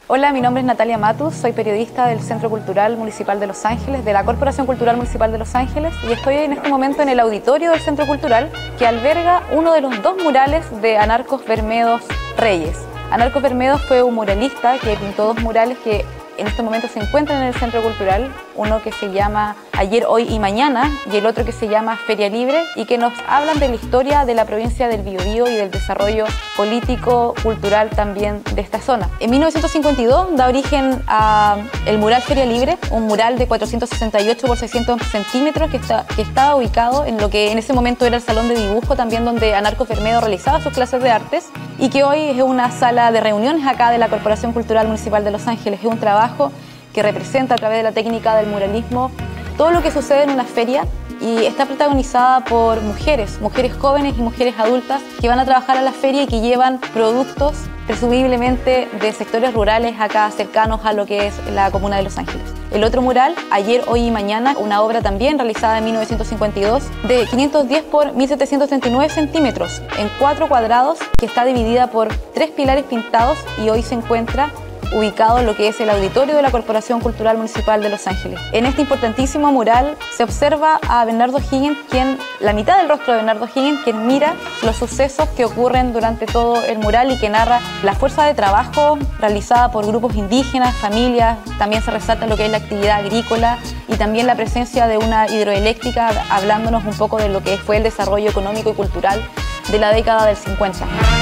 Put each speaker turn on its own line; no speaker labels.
Hola, mi nombre es Natalia Matus, soy periodista del Centro Cultural Municipal de Los Ángeles, de la Corporación Cultural Municipal de Los Ángeles, y estoy en este momento en el auditorio del Centro Cultural que alberga uno de los dos murales de Anarcos Bermedos Reyes. Anarcos Bermedos fue un muralista que pintó dos murales que en este momento se encuentran en el Centro Cultural, uno que se llama Ayer, Hoy y Mañana y el otro que se llama Feria Libre, y que nos hablan de la historia de la provincia del Biobío y del desarrollo político, cultural también de esta zona. En 1952 da origen al mural Feria Libre, un mural de 468 por 600 centímetros que estaba ubicado en lo que en ese momento era el salón de dibujo, también donde Anarcos Bermedos realizaba sus clases de artes, y que hoy es una sala de reuniones acá de la Corporación Cultural Municipal de Los Ángeles. Es un trabajo que representa a través de la técnica del muralismo todo lo que sucede en una feria, y está protagonizada por mujeres jóvenes y mujeres adultas que van a trabajar a la feria y que llevan productos presumiblemente de sectores rurales acá cercanos a lo que es la comuna de Los Ángeles. El otro mural, Ayer, Hoy y Mañana, una obra también realizada en 1952 de 510 por 1739 centímetros en 4 cuadrados, que está dividida por 3 pilares pintados y hoy se encuentra ubicado en lo que es el auditorio de la Corporación Cultural Municipal de Los Ángeles. En este importantísimo mural se observa a Bernardo O'Higgins, la mitad del rostro de Bernardo O'Higgins, quien mira los sucesos que ocurren durante todo el mural y que narra la fuerza de trabajo realizada por grupos indígenas, familias. También se resalta lo que es la actividad agrícola y también la presencia de una hidroeléctrica, hablándonos un poco de lo que fue el desarrollo económico y cultural de la década del 50.